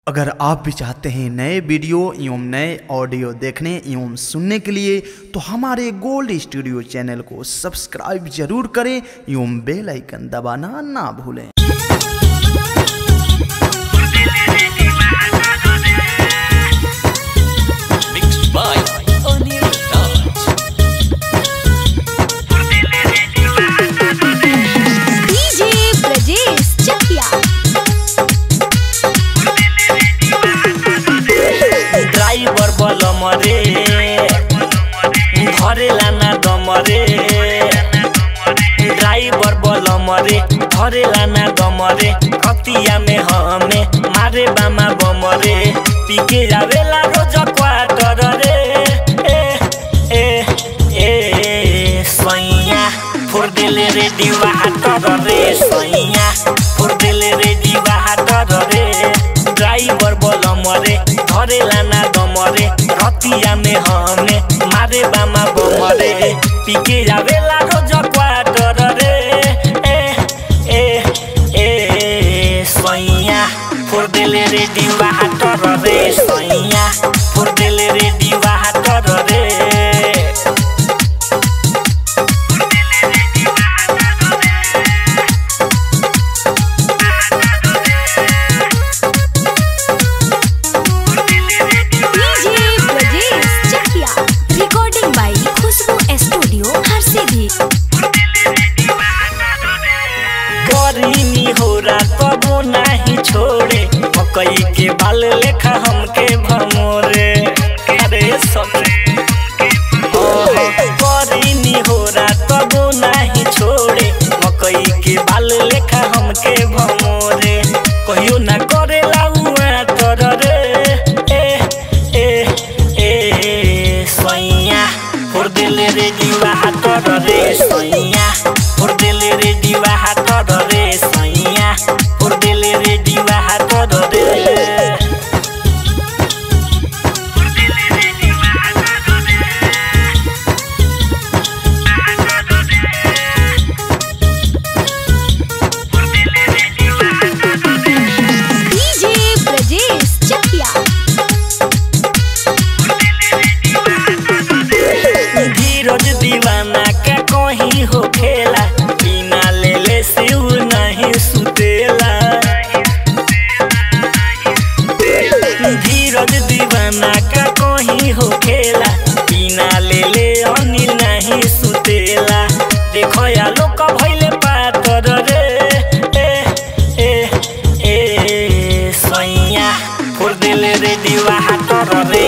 अगर आप भी चाहते हैं नए वीडियो एवं नए ऑडियो देखने एवं सुनने के लिए तो हमारे गोल्ड स्टूडियो चैनल को सब्सक्राइब जरूर करें एवं बेल आइकन दबाना ना भूलें। ड्राइवर बलम रे धरेला ना दम रे, ड्राइवर बलम रे धरेला ना दम रे, खतिया में हमें मारे बामा बम रे, पीके जावेला रोज क्वार्टर रे। ए ए ए सैया फोड़ देले रे दीवा हाटर रे, सैया फोड़ देले रे दीवा हाटर रे, ड्राइवर बलम रे धरेला ना दम रे, रतिया में हमें मारे बामा बम रे, पीके जावेला रोज क्वार्टर रे। ए ए ए सैया फोड़ देले रे दीवा हाटर रे, सैया फोड़ देले रे दीवा हाटर रे। कबो नहीं छोड़े मकई के बाल लेखा हमके भमोरे, अरे करीनी हो रहा कबो नहीं छोड़े मकई के बाल लेखा हमके भमोरे, कहियो ना करेला हुआ तर रे। ए ए ए सैया फोड़ देले रे दीवा हाटर रे, सैया फोड़ देले रे दीवा हाटर रे, सैया फोड़ देले रे दीवा हाटर रे। धीरज दीवाना का कहीं हो खेला, बिना लेले सिउ नहीं सुतेला, धीरज दीवाना का कहीं हो खेला, बिना लेले अनिल नहीं सुतेला, देखो या लोग भइले पातर रे। ए ए ए सैया फोड़ देले रे दीवा हाटर रे,